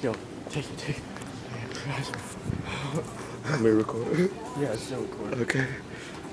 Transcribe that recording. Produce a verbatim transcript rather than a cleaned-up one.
Yo, take it, take it. Let me record. Yeah, it's still recording. Okay.